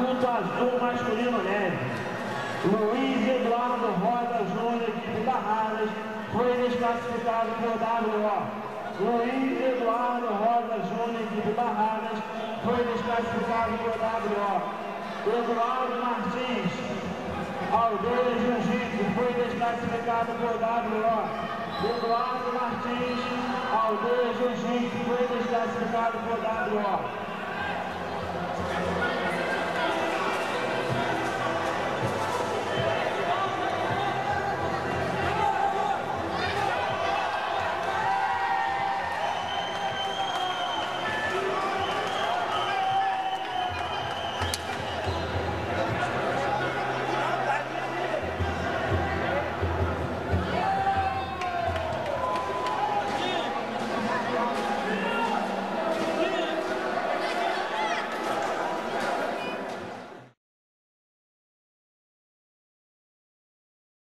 Adulto azul masculino leve. Luiz Eduardo Rosa Júnior, equipe Barradas, foi desclassificado por WO. Luiz Eduardo Rosa Júnior, equipe Barradas, foi desclassificado por WO. Eduardo Martins, Aldeia Jiu-Jitsu, foi desclassificado por WO. Eduardo Martins, Aldeia Jiu-Jitsu, foi desclassificado por WO.